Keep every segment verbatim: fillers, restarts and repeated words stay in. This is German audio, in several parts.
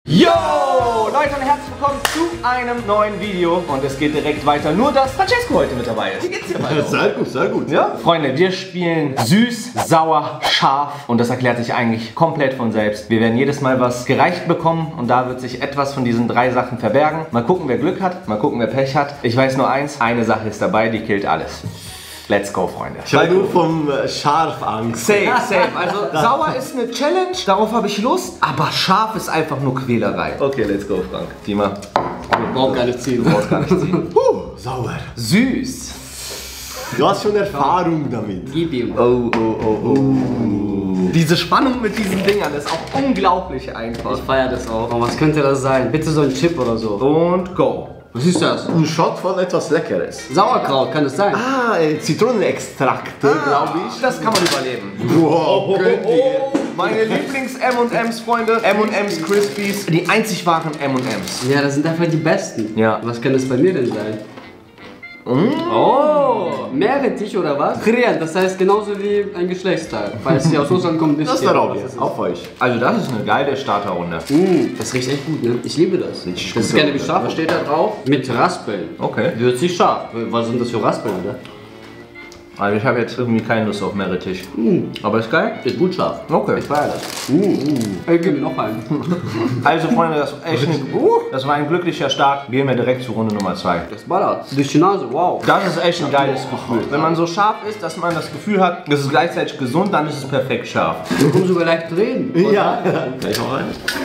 Yo, Leute und herzlich willkommen zu einem neuen Video und es geht direkt weiter, nur dass Francesco heute mit dabei ist. Wie geht's dir weiter? Sehr gut, sehr gut. Ja? Freunde, wir spielen süß, sauer, scharf und das erklärt sich eigentlich komplett von selbst. Wir werden jedes Mal was gereicht bekommen und da wird sich etwas von diesen drei Sachen verbergen. Mal gucken, wer Glück hat, mal gucken, wer Pech hat. Ich weiß nur eins, eine Sache ist dabei, die killt alles. Let's go, Freunde. Ich habe nur vom äh, Scharf Angst. Safe, safe. Also sauer ist eine Challenge, darauf habe ich Lust, aber scharf ist einfach nur Quälerei. Okay, let's go, Frank. Dima. Ich brauche gar nicht ziehen. Du brauchst gar nicht ziehen. Puh, sauer. Süß. Du hast schon Erfahrung damit. Gib ihm. Oh, oh, oh, oh. Diese Spannung mit diesen Dingern ist auch unglaublich einfach. Ich feiere das auch. Oh, was könnte das sein? Bitte so ein Chip oder so. Und go. Was ist das? Ein Shot von etwas Leckeres. Sauerkraut, kann das sein? Ah, äh, Zitronenextrakte, glaube ich. Das kann man überleben. Wow, könnt ihr. Meine Lieblings-M und M's, Freunde. M und M's Crispies. Die einzig wahren M und M's. Ja, das sind einfach die besten. Ja. Was kann das bei mir denn sein? Mm. Oh, Meerrettich oder was? Kreat, das heißt genauso wie ein Geschlechtsteil. Weil es hier aus Russland kommt, wisst Das ihr, darauf was jetzt, ist. auf euch. Also das ist eine geile Starterrunde. Mm, das riecht echt gut, ne? Ich liebe das. Richtig Das ist gut. gerne wie scharf. Was steht da drauf? Mit Raspeln. Okay. Würzig scharf. Was sind das für Raspeln, oder? Also ich habe jetzt irgendwie keine Lust auf Meerrettich. Mm. Aber ist geil. Ist gut scharf. Okay. Ich feiere das. Mm, mm. Ey, gib mir noch einen. Also Freunde, das, war echt eine, uh, das war ein glücklicher Start. Gehen wir direkt zu Runde Nummer zwei. Das ballert. Durch die Nase, wow. Das ist echt ein geiles Gefühl. Wenn man so scharf ist, dass man das Gefühl hat, es ist gleichzeitig gesund, dann ist es perfekt scharf. Du kommst sogar leicht drehen. Ja, gleich auch rein.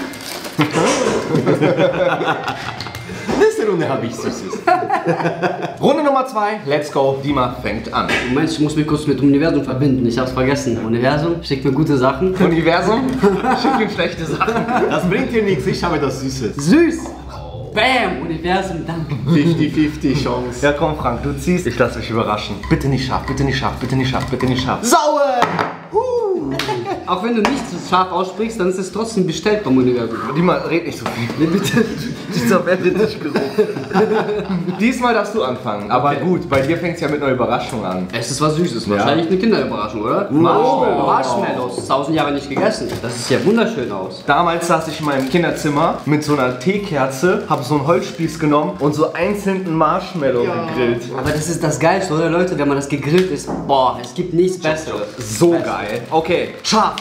Nächste Runde habe ich Süßes. Runde Nummer zwei, let's go. Dima fängt an. Du meinst, ich muss mich kurz mit dem Universum verbinden. Ich hab's vergessen. Universum schickt mir gute Sachen. Universum, schick ihm schlechte Sachen. Das bringt dir nichts, ich habe das Süßes. Süß! Bam! Universum, danke. fünfzig fünfzig Chance. Ja komm Frank, du ziehst. Ich lass mich überraschen. Bitte nicht scharf, bitte nicht scharf, bitte nicht scharf, bitte nicht scharf. Sauer! Auch wenn du nicht so scharf aussprichst, dann ist es trotzdem bestellt beim Universum. Dima, red nicht so viel. Nee, bitte. Dieser Meerrettich-Geruch. Diesmal darfst du anfangen. Aber Okay. gut, bei dir fängt es ja mit einer Überraschung an. Es ist was Süßes. Wahrscheinlich eine Kinderüberraschung, oder? Marshmallow. Marshmallows. Tausend Jahre nicht gegessen. Das sieht ja wunderschön aus. Damals saß ich in meinem Kinderzimmer mit so einer Teekerze, habe so einen Holzspieß genommen und so einzelnen Marshmallow gegrillt. Aber das ist das Geilste, oder Leute? Wenn man das gegrillt ist, boah, es gibt nichts Besseres. So geil. Okay, scharf.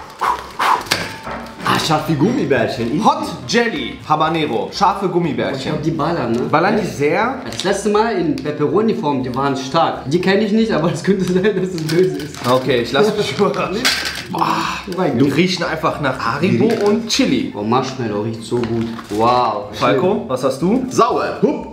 Ah, scharf wie Gummibärchen. Hot Jelly Habanero. Scharfe Ich Gummibärchen. glaube, die ballern, ne? Ballern die sehr? Das letzte Mal in Pepperoni-Form, die waren stark. Die kenne ich nicht, aber es könnte sein, dass es böse ist. Okay, ich lasse mich überraschen. Die riechen einfach nach Haribo und Chili. Oh, Marshmallow riecht so gut. Wow. Falco, was hast du? Sauer. Hup.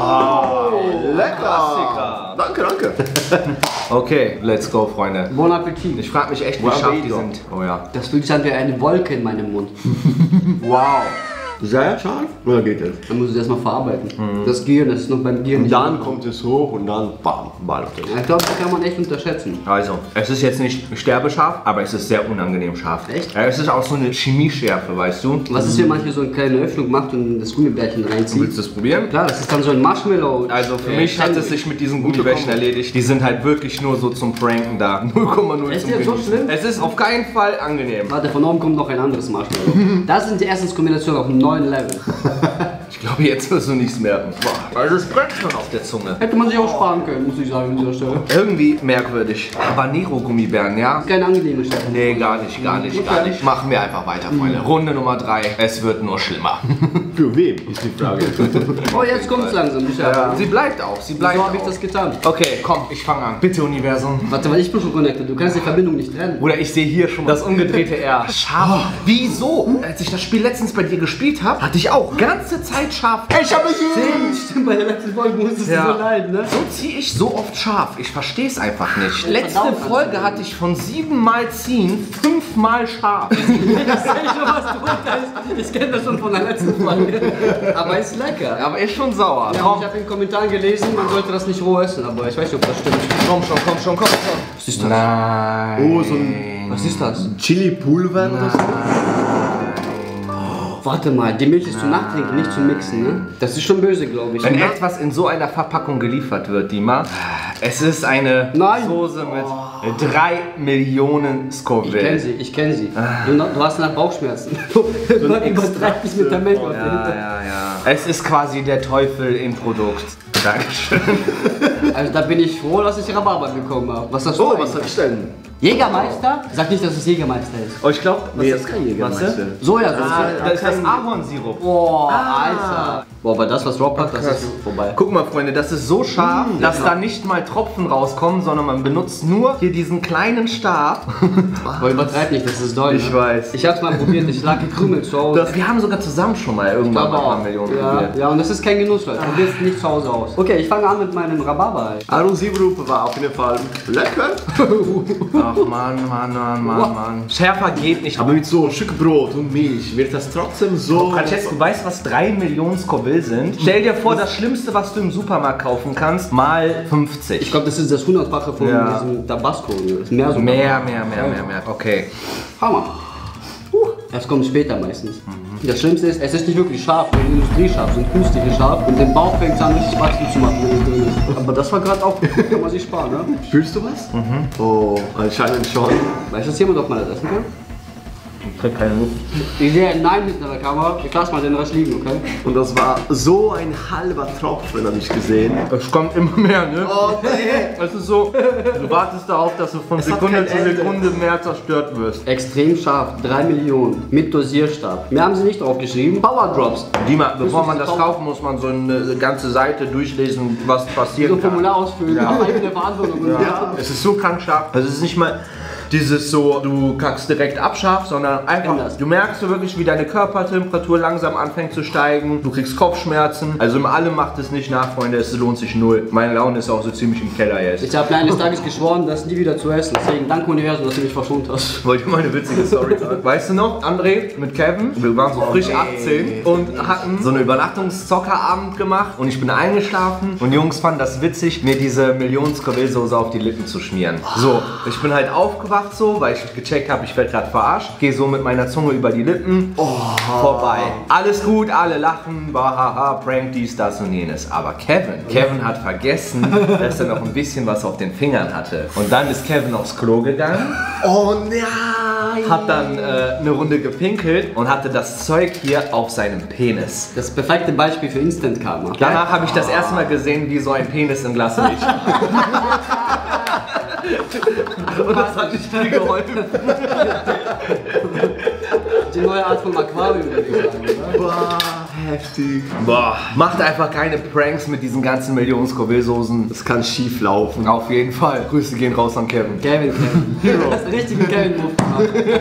Oh, Lecker. Klassiker. Danke, danke. Okay, let's go, Freunde. Bon Appetit. Ich frage mich echt, wie Wow, scharf die Baby. sind. Oh ja. Das fühlt sich an wie eine Wolke in meinem Mund. Wow. Sehr scharf? Oder geht es? Dann muss ich das erstmal verarbeiten. Das Gehirn, das ist noch beim Gehirn Und nicht. dann kommt es hoch und dann bam, ballert es. Ich glaube, das kann man echt unterschätzen. Also, es ist jetzt nicht sterbescharf, aber es ist sehr unangenehm scharf. Echt? Ja, es ist auch so eine Chemieschärfe, weißt du? Was ist, wenn man hier so eine kleine Öffnung macht und das Gummibärchen reinzieht? Willst du das probieren? Klar, das ist dann so ein Marshmallow. Also für äh, mich hat es Sandwich. sich mit diesen Gummibärchen erledigt. Die sind halt wirklich nur so zum Pranken da. null Komma null Ist zum jetzt so Genießen. schlimm? Es ist auf keinen Fall angenehm. Warte, von oben kommt noch ein anderes Marshmallow. Das sind die Essenskombinationen auf einem neuen Level. Ich glaube, jetzt wirst du nichts merken. Boah, also es brennt schon auf der Zunge. Hätte man sich auch sparen können, muss ich sagen, an dieser Stelle. Irgendwie merkwürdig. Habanero-Gummibären, ja? Keine angenehme Stelle. Nee, gar nicht, gar nicht, gar nicht. Machen wir einfach weiter, Freunde. Runde Nummer drei. Es wird nur schlimmer. Für wen ist die Frage? Oh, jetzt kommt's langsam, Michael. Sie bleibt auch, sie bleibt So habe ich auch. das getan. Okay, komm, ich fange an. Bitte, Universum. Warte, weil ich bin schon connected. Du kannst die Verbindung nicht trennen. Oder ich sehe hier schon das umgedrehte R. Scharf. Wieso? Als ich das Spiel letztens bei dir gespielt habe, hatte ich auch ganze Zeit scharf. Ich habe Stimmt, stimmt, bei der letzten Folge musstest Ja. du so leiden, ne? So ziehe ich so oft scharf. Ich verstehe es einfach nicht. Letzte Verdammt, Folge hatte ich von sieben Mal ziehen, fünf Mal scharf. Ich sehe schon, was drunter ist. Ich kenne das schon von der letzten Folge. Aber ist lecker. Aber ist schon sauer. Ja, Komm, ich habe in den Kommentaren gelesen, man sollte das nicht roh essen, aber ich weiß nicht, ob das stimmt. komm schon, komm schon, komm schon. Was ist das? Nein. Oh, so ein Was ist das? Chili-Pulver oder so? Warte mal, die Milch ist zum Nachtrinken, nicht zum Mixen, ne? Das ist schon böse, glaube ich. Wenn etwas in so einer Verpackung geliefert wird, Dima, es ist eine Nein. Soße mit... Oh, drei Millionen Scoville. Ich kenne sie, ich kenne sie. Du, du hast nach Bauchschmerzen. Man übertreibt dich mit der Menge. Ja, ja, ja. Es ist quasi der Teufel im Produkt. Dankeschön. Also da bin ich froh, dass ich Rhabarber bekommen habe. Was hast du Oh, eigentlich? was hab ich denn? Jägermeister? Sag nicht, dass es Jägermeister ist. Oh, ich glaube, Nee, das ist kein Jägermeister. Sojasauce. Ah, das ist das Ahornsirup. Boah, Alter. Boah, aber das, was Rob hat, das ist vorbei. Guck mal, Freunde, das ist so scharf, dass da nicht mal Tropfen rauskommen, sondern man benutzt nur hier diesen kleinen Stab. Aber übertreib nicht, das ist doll. Ich ne? weiß. Ich hab's mal probiert, ich lag gekrümelt zu Hause. Das, wir haben sogar zusammen schon mal irgendwann mal ein paar Millionen ja, probiert. ja, und das ist kein Genuss, Leute. Probier's nicht zu Hause aus. Okay, ich fange an mit meinem Rhabarber. Ahornsirup war auf jeden Fall lecker. Ach Mann, Mann, Mann, Mann, Mann. Schärfer geht nicht. Aber mit so ein Stück Brot und Milch wird das trotzdem so... Francesco, weißt du, was drei Millionen Scoville sind? Stell dir vor, das Schlimmste, was du im Supermarkt kaufen kannst, mal fünfzig. Ich glaube, das ist das hundertfache von Ja. diesem Tabasco. Das ist mehr so. Mehr, mehr, mehr, mehr, mehr. Okay. Hammer. Uh, das kommt später meistens. Das Schlimmste ist, es ist nicht wirklich scharf, wie Industriescharf, so ein künstliches Scharf. Und den Bauch fängt es an, richtig Wachstum zu machen, wenn es drin ist. Aber das war gerade auch, kann man sich sparen, ne? Spürst du was? Mhm. Oh, anscheinend schon. Weißt du, dass jemand doch mal das essen kann? Ich krieg keine Luft. Ich sehe ein Nein hinter der Kamera. Ich lasse mal den Rest liegen, okay? Und das war so ein halber Tropfen, habe ich gesehen. Es kommt immer mehr, ne? Oh nee! Es ist so, du wartest darauf, dass du von Es hat Sekunde kein zu Ende. Sekunde mehr zerstört wirst. Extrem scharf, drei Millionen. Mit Dosierstab. Mehr haben sie nicht drauf geschrieben. Power Drops. Dima, bevor man diese das Kau- kaufen, muss man so eine ganze Seite durchlesen, was So passieren ein kann. Formular ausfüllen. Ja. Eigene Verantwortung. Ja. Es ist so krank scharf. Also es ist nicht mal dieses so, du kackst direkt ab scharf, sondern einfach, Anders. du merkst so wirklich, wie deine Körpertemperatur langsam anfängt zu steigen. Du kriegst Kopfschmerzen. Also im allem macht es nicht nach, Freunde, es lohnt sich null. Meine Laune ist auch so ziemlich im Keller jetzt. Ich habe mir eines Tages geschworen, das nie wieder zu essen. Deswegen danke Universum, dass du mich verschont hast. Wollte ich mal eine witzige Story sagen. Weißt du noch, André mit Kevin? Wir waren so frisch achtzehn und hatten so einen Übernachtungszockerabend gemacht und ich bin eingeschlafen und Jungs fanden das witzig, mir diese Millionen Scoville-Soße auf die Lippen zu schmieren. So, ich bin halt aufgewacht so, weil ich gecheckt habe, ich werde gerade verarscht. Gehe so mit meiner Zunge über die Lippen. Vorbei. Alles gut, alle lachen, haha, Prank, dies, das und jenes. Aber Kevin, Kevin hat vergessen, dass er noch ein bisschen was auf den Fingern hatte. Und dann ist Kevin aufs Klo gegangen. Oh nein! Hat dann äh, eine Runde gepinkelt und hatte das Zeug hier auf seinem Penis. Das perfekte Beispiel für Instant Karma. Danach habe ich das erste Mal gesehen, wie so ein Penis im Glas Milch. Und das hat nicht viel geholfen. Die neue Art von Aquarium, würde ich sagen, oder? Boah, heftig. Boah, macht einfach keine Pranks mit diesen ganzen Millionen Scoville-Soßen. Das kann schief laufen. Auf jeden Fall. Grüße gehen raus an Kevin. Kevin, Kevin. Hero. Das richtige Kevin-Move gemacht.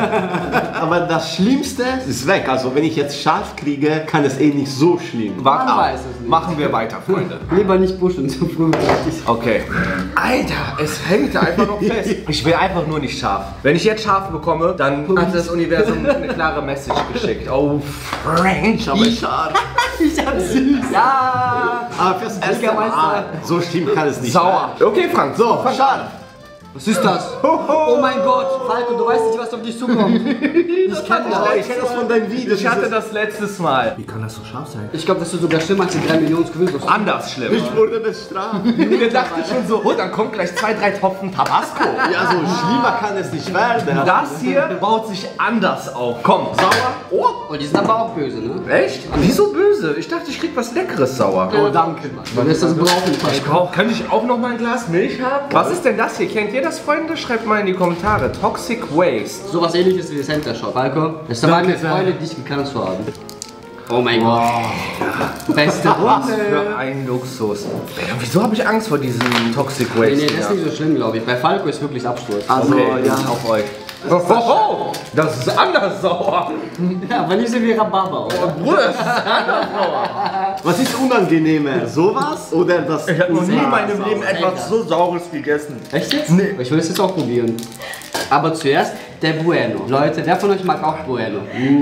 Aber das Schlimmste ist weg. Also wenn ich jetzt scharf kriege, kann es eh nicht so schlimm. Wart Man ab. weiß es nicht. Machen wir weiter, Freunde. Lieber nicht pushen zu früh. Okay. Alter, es hängt einfach noch fest. Ich will einfach nur nicht scharf. Wenn ich jetzt scharf bekomme, dann hat das Universum eine klare Message geschickt. Oh, Frank. Aber scharf. Ich hab's süß. Ja. Aber fürs erste Jägermeister. Mal. So schlimm kann es nicht Sauer. Okay, Frank. So, scharf. Was ist das? Oh mein Gott, Falco, du weißt nicht, was auf dich zukommt. Ich kenne Oh, das. ich kenne das von deinem Video. Ich hatte das letztes Mal. Wie kann das so scharf sein? Ich glaube, das ist sogar schlimmer als die drei Millionen Scoville. Anders schlimm. Ich wurde bestraft. Ich dachte schon so, oh, dann kommt gleich zwei, drei Tropfen Tabasco. Ja, so schlimmer kann es nicht werden. Das hier baut sich anders auf. Komm, sauer. Oh, Oh, die sind aber auch böse, ne? echt? Wieso böse? Ich dachte, ich krieg was Leckeres sauer. Oh, danke, Mann. Du wirst das brauchen, Ich Falco. brauch, kann ich auch noch mal ein Glas Milch haben? Was ist denn das hier? Kennt ihr das, Freunde? Schreibt mal in die Kommentare. Toxic Waste. Sowas ähnliches wie Center Shop. Falco, es war mir Freude, dich gekannt zu haben. Oh mein Gott. Beste Was Runde. für ein Luxus. Wieso habe ich Angst vor diesem Toxic Waste? Nee, nee, das hier? ist nicht so schlimm, glaube ich. Bei Falco ist wirklich Absturz. Also, Okay, ja. auf euch. Oh, oh, oh, das ist anders sauer. Ja, aber nicht so wie Rhabarber, oder? Bruder, das ist anders sauer. Was ist unangenehmer? Sowas oder das? Ich habe noch nie in meinem sauer. Leben etwas so Saures gegessen. Echt jetzt? Nee. Ich will es jetzt auch probieren. Aber zuerst der Bueno. Leute, wer von euch mag auch Bueno?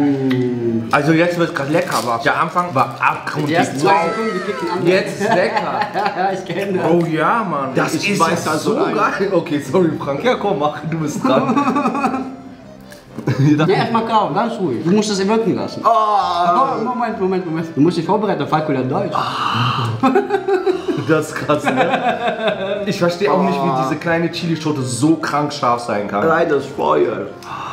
Mm. Also jetzt wird es gerade lecker, aber der Anfang war abgrundtief. Die ersten zwei Sekunden, die klicken an. Jetzt ist lecker. Ja, ich kenne das. Oh ja, Mann. Das Ich ist weiß ja also so ein- geil. Okay, sorry, Frank. Ja, komm, mach. Du bist dran. Ja, erstmal kauen, ganz ruhig. Du musst das wirken lassen. Oh, Moment, Moment, Moment. Du musst dich vorbereiten, Falco lernt Deutsch. Das ist krass, ne? Ich verstehe auch nicht, wie diese kleine Chilischote so krank scharf sein kann. Rein das Feuer.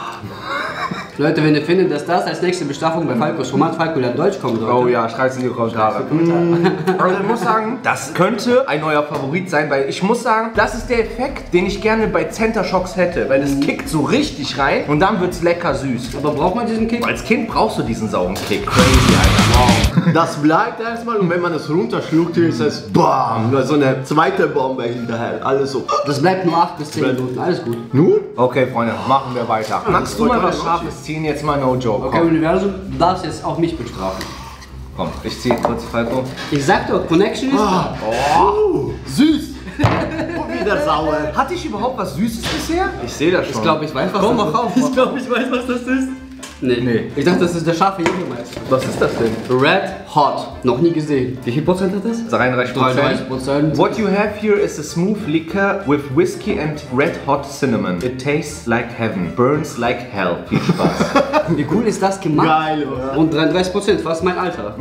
Leute, wenn ihr findet, dass das als nächste Bestrafung bei Falcos Format Falco lernt Deutsch kommen sollte. Oh ja, schreibt's in die Kommentare. Also ich muss sagen, das könnte ein neuer Favorit sein, weil ich muss sagen, das ist der Effekt, den ich gerne bei Center Shocks hätte, weil es kickt so richtig rein und dann wird's lecker süß. Aber braucht man diesen Kick? Als Kind brauchst du diesen sauren Kick. Crazy, Alter. Wow. Das bleibt erstmal und wenn man es runterschluckt, ist es BAM! So eine zweite Bombe hinterher. Alles so. Das bleibt nur acht bis zehn Minuten, alles gut. Nun? Okay, Freunde, machen wir weiter. Magst du mal was Scharfes ziehen? Jetzt mal no joke. Okay, Komm, Universum, du darfst jetzt auch mich bestrafen. komm ich zieh kurz Falco. Ich sag doch, Connection ist da. Oh, süß! Und wieder sauer. Hatte ich überhaupt was Süßes bisher? Ich sehe das schon. Ich glaube, ich weiß, was Komm, das mach auf, ist. Ich glaube, ich weiß, was das ist. Nee. Nee. Ich dachte, das ist der scharfe Jägermeister. Was ist das denn? Red Hot. Noch nie gesehen. Wie viel Prozent hat das? dreiunddreißig dreiunddreißig Prozent. What you have here is a smooth liquor with whiskey and red hot cinnamon. It tastes like heaven, burns like hell. Viel Spaß. Wie cool ist das gemacht? Geil, oder? Und dreiunddreißig Prozent, fast mein Alter.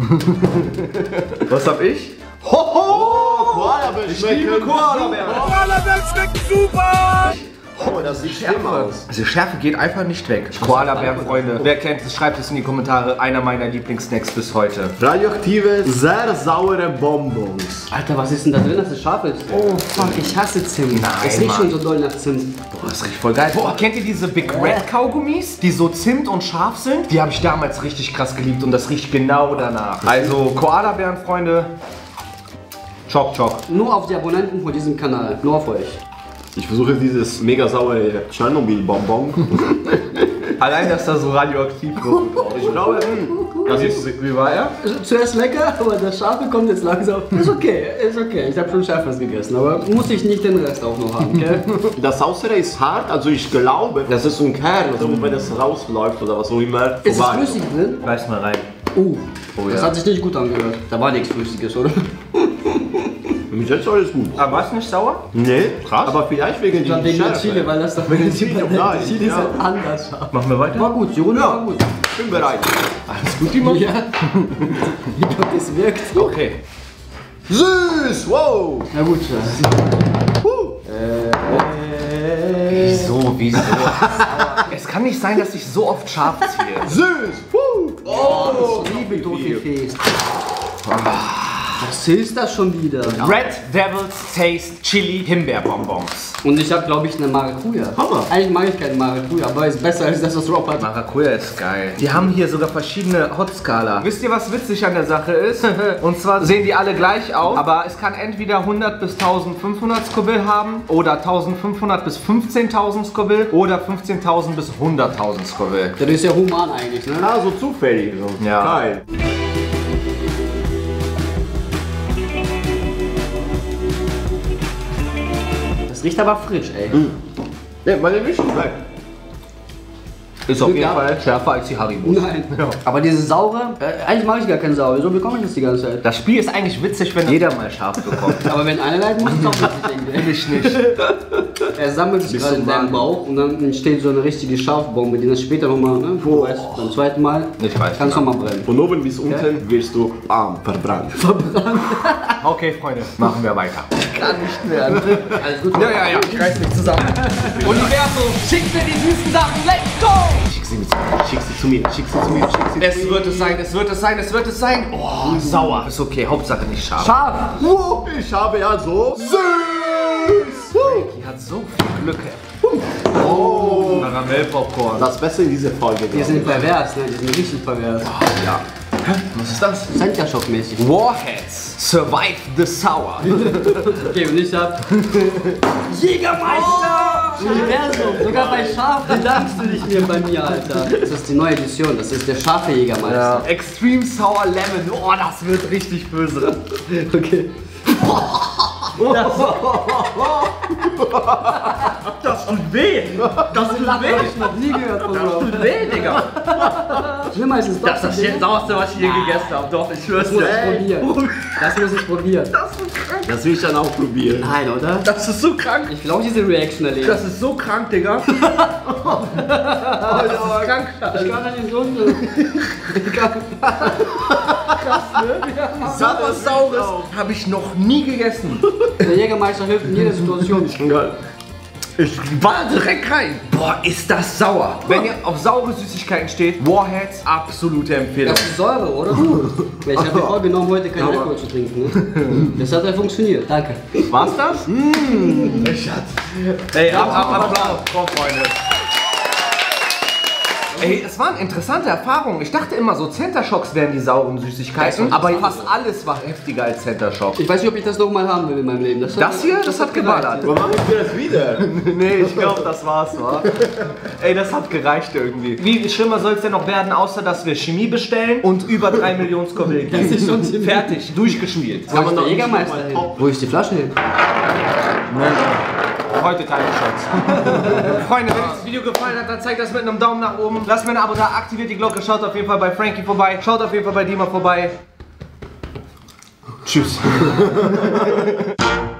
Was hab ich? Hoho! Koala-Bär schmecken. Koala-Bär. Koala-Bär schmeckt super! Oh, das sieht schlimm aus. Also Schärfe geht einfach nicht weg. Koala-Bär, Freunde. Wer kennt es, schreibt es in die Kommentare. Einer meiner Lieblingssnacks bis heute. Radioaktive, sehr saure Bonbons. Alter, was ist denn da drin, dass es scharf ist? Oh fuck, ich hasse Zimt. Nein, es riecht Mann. schon so doll nach Zimt. Boah, das riecht voll geil. Boah, kennt ihr diese Big Red Kaugummis, die so Zimt und scharf sind? Die habe ich damals richtig krass geliebt und das riecht genau danach. Also Koala-Bären, Freunde. Choc, choc. Nur auf die Abonnenten von diesem Kanal. Nur auf euch. Ich versuche dieses mega saure Tschernobyl-Bonbon. Allein, dass da so radioaktiv wird. Ich glaube, hm, das ist... Wie war er? Zuerst lecker, aber das Scharfe kommt jetzt langsam. Ist okay, ist okay. Ich habe schon Schärferes gegessen, aber muss ich nicht den Rest auch noch haben, gell? Das Sausere ist hart, also ich glaube, das ist so ein Kern, also wenn es rausläuft oder was auch immer. Ist es vorbei. flüssig drin? Reiß mal rein. Uh, Oh, das ja. hat sich nicht gut angehört. Da war nichts Flüssiges, oder? Bis jetzt alles gut. Aber war es nicht sauer? Nee, krass. Aber vielleicht wegen Dann wegen der Chile, weil das doch wegen der Chile, Chile, ja, die Chile ist ja. halt anders scharf. Machen wir weiter? War gut, die Runde war gut. Ich bin bereit. Alles gut, Timon? Ja, ich glaube, das wirkt. Okay. Süß, wow. Na gut, ja. Wieso, wieso? Es kann nicht sein, dass ich so oft scharf ziehe. Süß, puh. Oh, ich liebe Toffifees. Was ist das schon wieder? Red Devil's Taste Chili Himbeerbonbons. Und ich habe, glaube ich, eine Maracuja. Hammer. Eigentlich mag ich keine Maracuja, aber ist besser als das, was Rob hat. Maracuja ist geil. Die haben hier sogar verschiedene Hot-Skala. Wisst ihr, was witzig an der Sache ist? Und zwar sehen die alle gleich aus, aber es kann entweder hundert bis eintausendfünfhundert Scoville haben oder eintausendfünfhundert bis fünfzehntausend Scoville oder fünfzehntausend bis hunderttausend Scoville. Das ist ja human eigentlich, ne? Ah, so zufällig. So. Ja. Geil. Das riecht aber frisch, ey. Ja, meine Mischung bleibt. Ist auf jeden Ja. Fall schärfer als die Haribos. Nein. Aber diese saure, äh, eigentlich mag ich gar keine saure, so bekomme ich das die ganze Zeit. Das Spiel ist eigentlich witzig, wenn jeder mal scharf bekommt. Aber wenn einer leiden muss, ist auch witzig irgendwie. Ich nicht. Er sammelt sich gerade in deinem Bauch und dann entsteht so eine richtige Scharfbombe, die dann später nochmal, ne, du weißt, beim zweiten Mal, Ich weiß. kann es nochmal brennen. Von oben bis unten wirst du arm verbrannt. Okay, Freunde, machen wir weiter. Kann nicht mehr. Alles gut. Ja, ja, ja, ich reiß mich zusammen. Universum, schickt mir die süßen Sachen, let's go! Schick sie, mit, schick sie zu mir, schick sie zu mir, schick sie Es zu mir. wird es sein, es wird es sein, es wird es sein. Oh, sauer. Ist okay, Hauptsache nicht scharf. Scharf! Wow, ich habe also süß. Die hat so viel Glück. Oh. Karamellpopcorn. Das Beste in dieser Folge. Die sind pervers, ne? Die sind richtig pervers. Ja. Was ist das? Senja-Schock-mäßig. Warheads. Survive the Sour. Okay, und ich hab Jägermeister! Universum, sogar bei Scharf bedankst du dich mir bei mir, Alter. Das ist die neue Edition, das ist der scharfe Jägermeister. Extreme Sour Lemon. Oh, das wird richtig böse. Okay. Das tut weh. Das tut weh. Hab ich noch nie gehört von Bro. Tut weh, Digga. Schlimmer ist es Das ist das Digga. Sauerste, was ich je gegessen habe. Doch, ich schwör's Das muss dir. ich probieren. Das muss ich probieren. Das will ich dann auch probieren. Nein, oder? Das ist so krank. Ich will auch diese Reaction erleben. Das ist so krank, Digga. Das ist krank. Ich kann nicht runter. Sowas Saures habe ich noch nie gegessen. Der Jägermeister hilft in jeder Situation. Geil. Ich war direkt rein. Boah, ist das sauer. Wenn ihr auf saure Süßigkeiten steht, Warheads, absolute Empfehlung. Das ist Säure, oder? Ich habe mir vorgenommen, heute keinen Alkohol zu trinken. Ne? Das hat ja funktioniert. Danke. War's das? Mmh. Ey, ab, ab, Applaus. Komm, Freunde. Ey, es waren interessante Erfahrungen. Ich dachte immer, so Center Shocks wären die sauren Süßigkeiten, aber fast alles war heftiger als Center Shock. Ich weiß nicht, ob ich das nochmal haben will in meinem Leben. Das, Das hier, das hat geballert. Warum machen wir das wieder? Nee, ich glaube, das war's, wa? Ey, das hat gereicht irgendwie. Wie schlimmer soll es denn noch werden, außer dass wir Chemie bestellen und über drei Millionen Scoville kriegen? ist schon ziemlich- Fertig, durchgespielt. Wo ist der nicht Jägermeister mal hin? top. Wo ist die Flasche hin? Heute keine Chance. Freunde, wenn euch das Video gefallen hat, dann zeigt das mit einem Daumen nach oben. Lasst mir ein Abo da, aktiviert die Glocke, schaut auf jeden Fall bei Frankie vorbei. Schaut auf jeden Fall bei Dima vorbei. Tschüss.